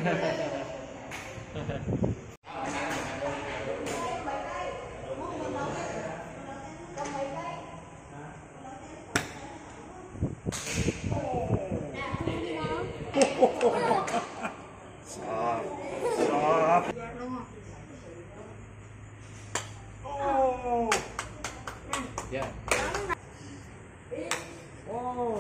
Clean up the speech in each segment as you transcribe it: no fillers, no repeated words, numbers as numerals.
Stop. Stop. Oh. Yeah. Oh.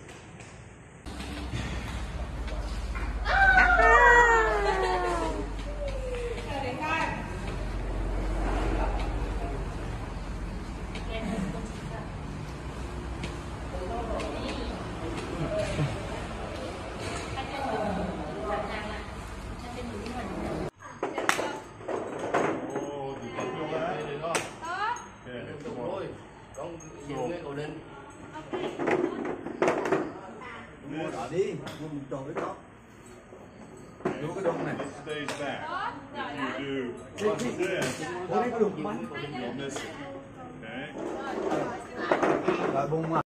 Mua đỏ đi, mua một trò với tóc. Vô cái đông này. Stays back. If you do this, Ủa đi có được bánh. you'll miss it. Okay? Rồi bung à.